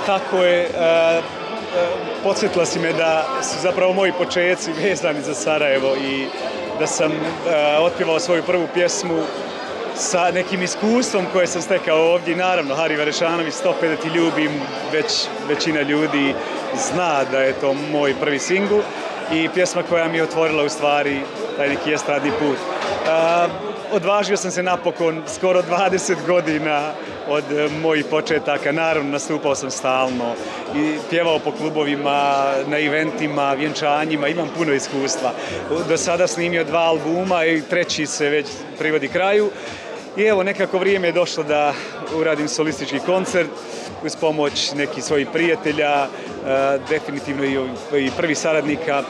Tako je, podsjetila si me da su zapravo moji početci vezani za Sarajevo i da sam otpjevao svoju prvu pjesmu sa nekim iskustvom koje sam stekao ovdje. Naravno, Hari Varešanović, Stope da ti ljubim, većina ljudi zna da je to moj prvi singl i pjesma koja mi je otvorila u stvari taj neki estradni put. Odvažio sam se napokon skoro 20 godina od mojih početaka. Naravno, nastupao sam stalno i pjevao po klubovima, na eventima, vjenčanjima, imam puno iskustva. Do sada snimio 2 albuma i 3. se već privodi kraju. I evo, nekako vrijeme je došlo da uradim solistički koncert uz pomoć nekih svojih prijatelja, definitivno i prvih saradnika.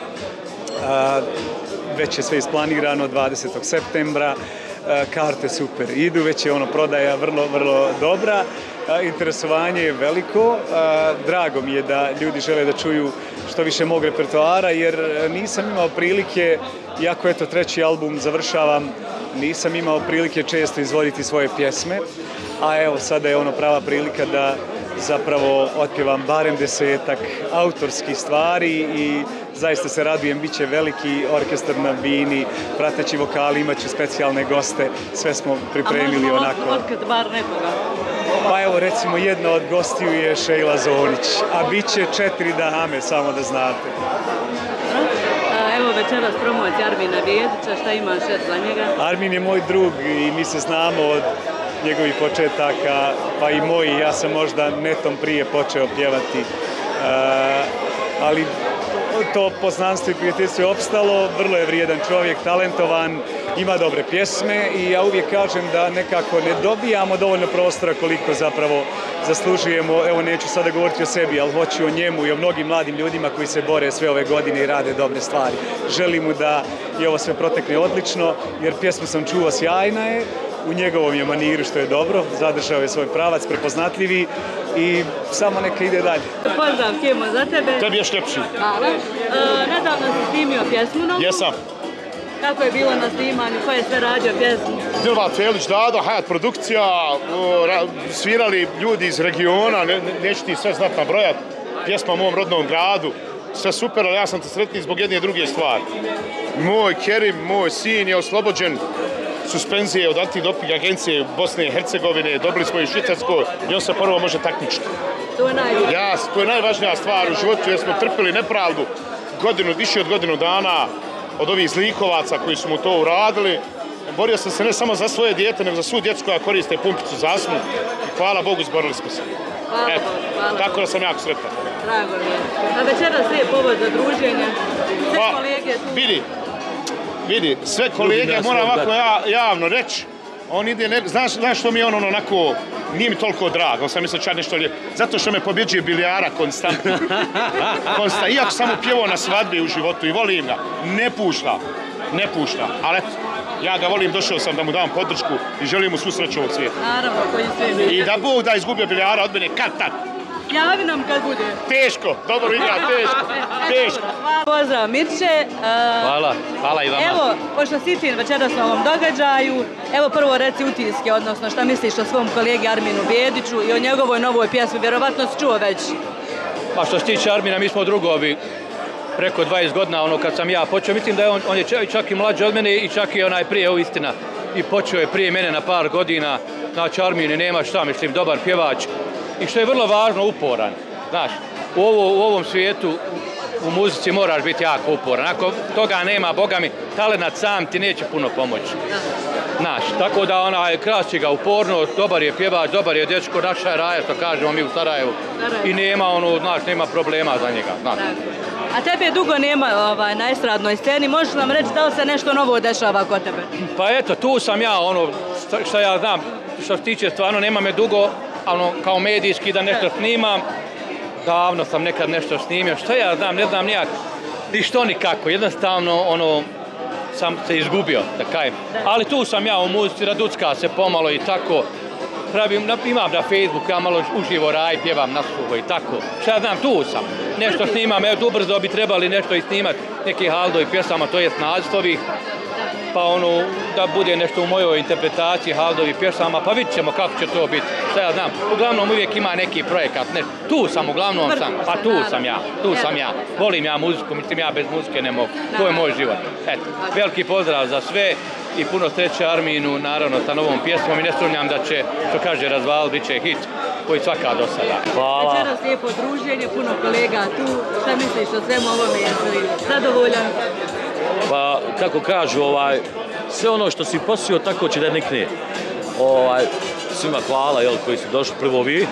Već je sve isplanirano 20. septembra, karte super idu, već je prodaja vrlo dobra, interesovanje je veliko, drago mi je da ljudi žele da čuju što više mog repertoara jer nisam imao prilike, iako eto 3. album završavam, nisam imao prilike često izvoditi svoje pjesme, a evo sada je prava prilika da zapravo otpjevam barem 10-ak autorskih stvari i zaista se radujem, bit će veliki orkestar na bini, prateći vokali, imat ću specijalne goste, sve smo pripremili onako. A možemo otkriti bar nekoga? Pa evo, recimo, jedna od gostiju je Šejla Zonić, a bit će 4 dame, samo da znate. Evo večeras promocija Armina Bijedića, šta imaš za njega? Armin je moj drug i mi se znamo od njegovih početaka, pa i moji. Ja sam možda netom prije počeo pjevati, ali to poznanstvo i prijateljstvo je opstalo, vrlo je vrijedan čovjek, talentovan, ima dobre pjesme i ja uvijek kažem da nekako ne dobijamo dovoljno prostora koliko zapravo zaslužujemo. Evo, neću sada govoriti o sebi, ali hoću o njemu i o mnogim mladim ljudima koji se bore sve ove godine i rade dobre stvari. Želim mu da i ovo sve protekne odlično, jer pjesmu sam čuo, sjajna je, u njegovom je maniru, što je dobro, zadržao je svoj pravac, prepoznatljivi i samo neka ide dalje. Pozdrav, Kemo, za tebe. Tebi još ljepši. Hvala. Nedavno si snimio pjesmu novu. Jesam. Kako je bilo na snimanju, ko je sve radio pjesmu? Dilba Telić, Dado, Hayat produkcija, svirali ljudi iz regiona, neću ti sve znat nabrojat, pjesma u mom rodnom gradu, sve super, ali ja sam te sretniji zbog jedne druge stvari. Moj Kerim, moj sin je oslobođen suspenzije od antidoping agencije Bosne i Hercegovine, dobili smo i Švicarskoj i on se prvo može takmičiti. To je najvažnije. To je najvažnija stvar u životu jer smo trpili nepravdu više od godinu dana od ovih zlikovaca koji su mu to uradili. Borio sam se ne samo za svoje dijete, nego za svu djecu koja koriste pumpicu za astmu. I hvala Bogu, izborili smo se. Hvala. Tako da sam jako sretan. Drago mi je. A večeras je povod za druženje. Sve kolege tu. Vidi, sve kolege, moram ovako javno reći, on ide, znaš što mi je onako, nije mi toliko drago, on sam mislio čak nešto lijepo, zato što me pobjeđuje bilijara konstantno. Iako sam mu pjevao na svadbi u životu i volim ga, ne pušta, ali eto, ja ga volim, došao sam da mu dam podršku i želim mu svu sreću ovog svijeta. Naravno, koji sve mi. I da Bog da izgubio bilijara od mene, kad tad. Javi nam kad bude. Teško, dobro igra, teško. Pozdrav Mirče. Hvala i vama. Evo, pošto si ti večeras na ovom događaju, evo prvo reci utiske, odnosno šta misliš o svom kolegi Arminu Bijediću i o njegovoj novoj pjesmi, vjerovatno si čuo već. Pa što se tiče Armina, mi smo drugovi preko 20 godina, kad sam ja počeo, mislim da je on je čak i mlađi od mene i čak i prije, ovo istina, i počeo je prije mene na par godina, znači Armin nema šta, mislim, dobar pjevač. I što je vrlo važno, uporan. Znaš, u ovom svijetu, u muzici moraš biti jako uporan. Ako toga nema, Boga mi, talenat sam ti neće puno pomoći. Znaš, tako da krasi ga upornost, dobar je pjevač, dobar je dečko, naša je raja, što kažemo mi u Sarajevu. I nema nema problema za njega. Znaš. A tebe dugo nema na estradnoj sceni, možeš nam reći da li se nešto novo dešava kod tebe? Pa eto, tu sam ja, što ja znam, što se tiče stvarno, nema me dugo, kao medijski da nešto snimam. Davno sam nekad nešto snimio, što ja znam, ne znam nijak, ni što nikako, jednostavno sam se izgubio, da kajem. Ali tu sam ja u muzici, raducka se pomalo i tako, imam na Facebooku, ja malo uživo pjevam na suho i tako. Što ja znam, tu sam, nešto snimam, evo tu brzo bi trebali nešto i snimat, neki Haldo i pjesama, to jest naziv ovih. pa ono, da bude nešto u mojoj interpretaciji Haldovih pjesama, pa vidit ćemo kako će to biti. Šta ja znam, uglavnom uvijek ima neki projekat, tu sam, uglavnom sam, pa tu sam ja. Volim ja muziku, mislim ja bez muzike ne mogu, to je moj život. Eto, veliki pozdrav za sve i puno sreće Arminu, naravno, sa novom pjesmom i ne sumnjam da će, što kaže Razval, bit će hit koji svaka do sada. Hvala. Večeras lijepo druženje, puno kolega tu. Šta misliš o svemu ovome? Jesi zadovoljan? Pa, kako kažu, sve ono što si posio, tako će da nikne. Svima hvala, koji su došli prvo vi,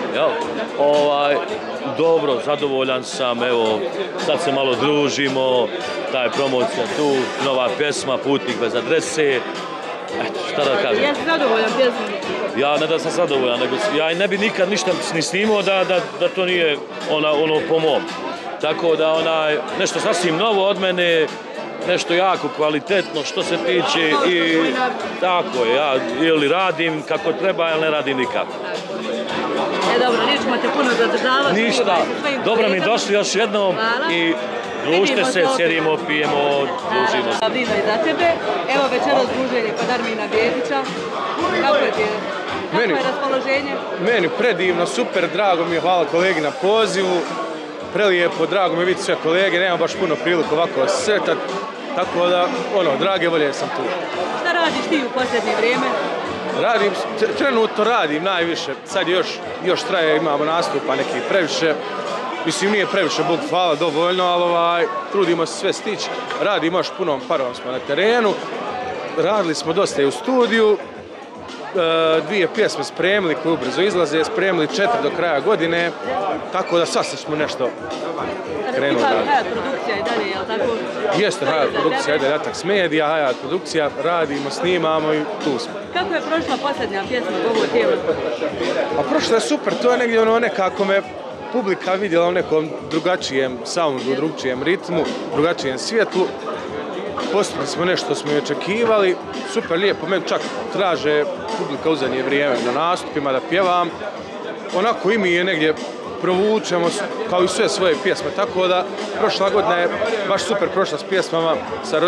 dobro, zadovoljan sam, evo, sad se malo družimo, ta je promocija tu, nova pjesma, Putnik bez adrese, eto, šta da kažem. Jesi zadovoljan pjesmom? Ja ne da sam zadovoljan, nego ja ne bi nikad ništa ni snimao da to nije ono po mom. Tako da nešto sasvim novo od mene, nešto jako kvalitetno što se tiče i tako je, ja ili radim kako treba ili ne radim nikako. Dobro, nećemo te puno zadržavati. Ništa, dobro mi došli još jednom i družite se, sjedimo, pijemo, družimo se. Vino i za tebe, evo večeras druženje kod Armina Bjedića, kako je raspoloženje? Meni predivno, super, drago mi je, hvala kolegi na pozivu. Prelijepo, drago mi je vidjeti sve kolege, nemam baš puno priliku ovako sretati, tako da, drage volje sam tu. Šta radiš ti u posljednje vrijeme? Trenutno radim najviše, sad još traje, imamo nastupa neki previše, mislim nije previše, Bog hvala, dovoljno, ali trudimo se sve stići, radimo još punom parovom smo na terenu, radili smo dosta i u studiju, 2 pjesme spremili koje ubrzo izlaze, spremili 4 do kraja godine, tako da sad smo nešto krenuli. Hayat produkcija i dalje, jel tako? Jeste, Hayat produkcija, ide Atax Media, Hayat produkcija, radimo, snimamo i tu smo. Kako je prošla posljednja pjesma Ovo tijelo? Pa prošla je super, to je negdje nekako me publika vidjela u nekom drugačijem soundu, drugačijem ritmu, drugačijem svjetlu. Postigli smo nešto smo i očekivali, super lijepo, meni čak traže publika u zadnje vrijeme na nastupima da pjevam. Onako i mi je negdje provučemo kao i sve svoje pjesme, tako da prošla godina je baš super prošla s pjesmama, sa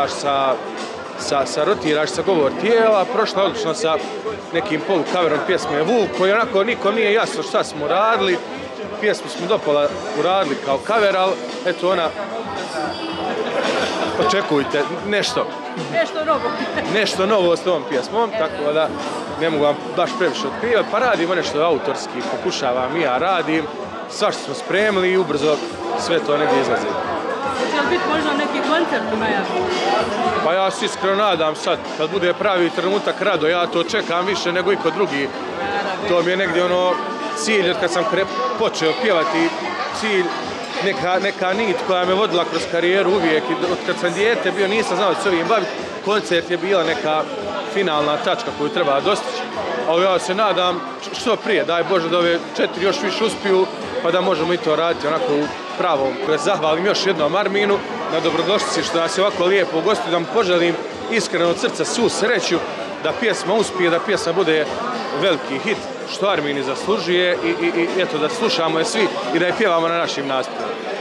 Rotiraš, sa Govor tijela, prošla odlično sa nekim polukaverom pjesme Vuk, koji onako nikom nije jasno šta smo radili, pjesmu smo dopola uradili kao kaver, ali eto ona, očekujte nešto. Nešto novo s tom pjesmom, tako da ne mogu vam baš previše otkrivati, pa radimo nešto autorski, pokušavam i ja radim, svašta smo spremili i ubrzo sve to negdje izlazi. Hoće li biti možda neki koncert u najavu? Pa ja se iskreno nadam sad, kad bude pravi trenutak rado, ja to čekam više nego iko drugi. To mi je negdje cilj od kad sam počeo pjevati, cilj, neka nit koja me vodila kroz karijeru uvijek. Od kad sam dijete bio nisam znao da se ovim baviti, koncert je bila neka finalna tačka koju treba dostići. Ali ja se nadam što prije, daj Bože da ove 4 još više uspiju, pa da možemo i to raditi onako u pravom. Da zahvalim još jednom Arminu na dobrodošlici što nas je ovako lijepo ugostio, da mu poželim iskreno od srca svu sreću, da pjesma uspije, da pjesma bude veliki hit, što Armin i zaslužuje i eto da slušamo je svi i da je pjevamo na našim nastupima.